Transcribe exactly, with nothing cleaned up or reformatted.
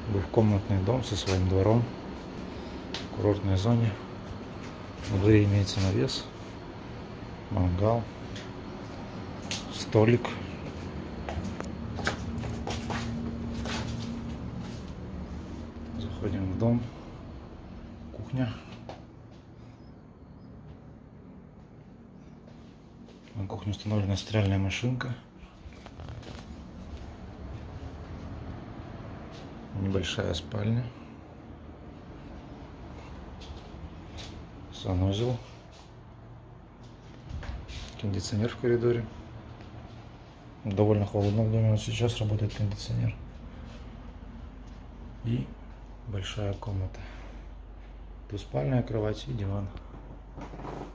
Двухкомнатный дом со своим двором в курортной зоне. На дворе имеется навес, мангал, столик. Заходим в дом. Кухня. На кухне установлена стиральная машинка. Небольшая спальня. Санузел. Кондиционер в коридоре. Довольно холодно в доме, но сейчас работает кондиционер. И большая комната. Двуспальная кровать и диван.